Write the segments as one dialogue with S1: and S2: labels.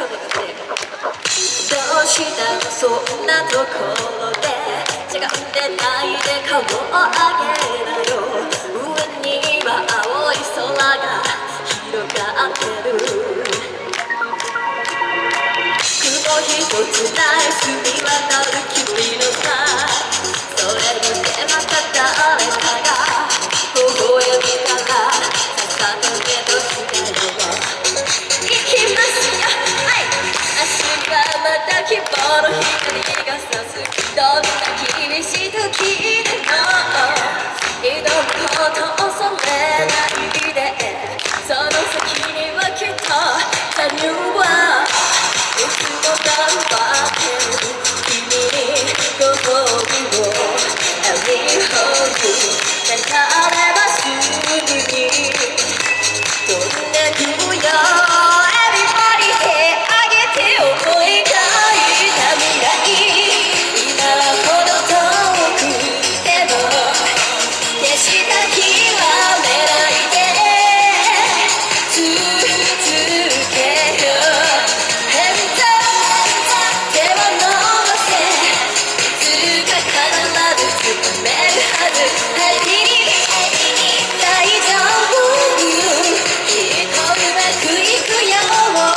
S1: どうしたのそんなところでしゃがんでないで顔を上げなよ上には青い空が広がってる雲一つない澄み渡る君のさそれにてまた誰かが微笑みながらさとけとしたよ行きますよ明日はまた希望の光が差すどんな厳しい時でも挑むことを恐れないでその先にはきっと他人はいつも頑張ってる君にご褒美をありほう泣かればすぐに飛んでくよEverybody 手あげて思い描いた未来今はほど遠くても決した日はめないで続けよ変だ手を伸ばせいつか必ずつかめるはず大丈夫きっとうまくいくよ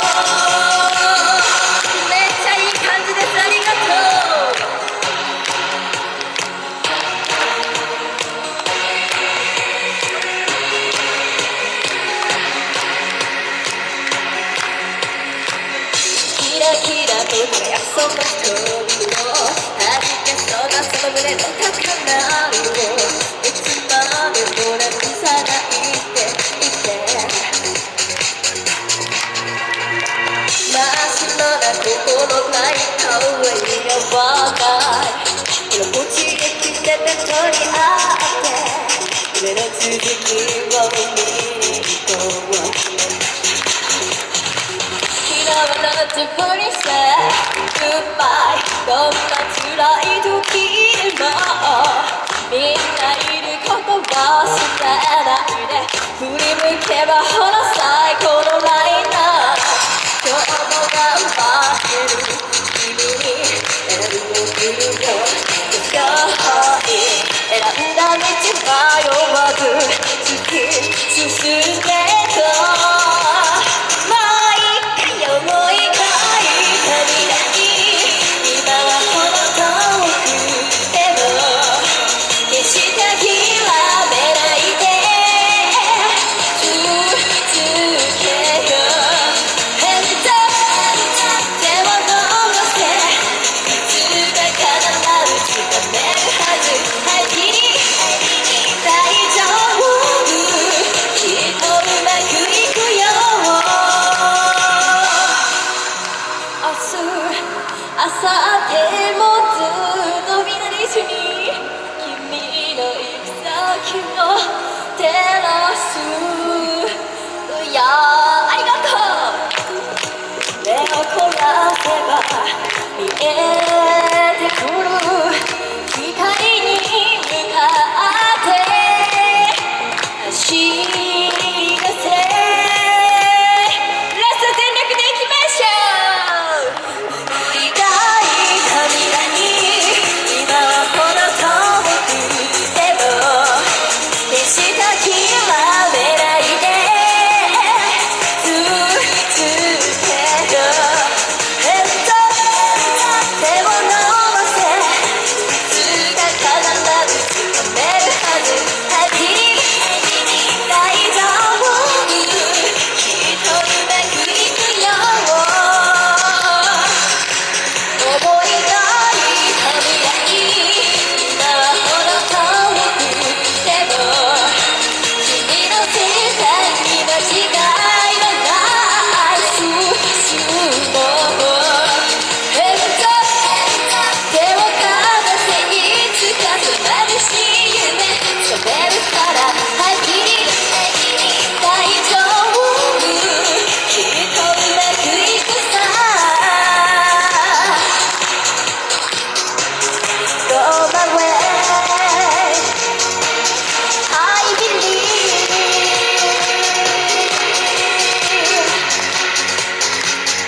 S1: めっちゃいい感じですありがとうキラキラと輝くその瞳を弾けそうなその胸の高鳴りをいつまでもなくさないでいて真っ白な心がいた上に合わない色持ちで決めて取り合って夢の続きを見に行こうNot to say goodbye どんな辛い時でもみんないること忘れないで振り向けばほら最高のライナー今日も頑張ってる君にエールを送るよ今日選んだ道迷わず突き進んでいこう思い描いた未来今はほど遠くでも決して諦めないで続け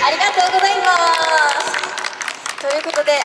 S1: ありがとうございます。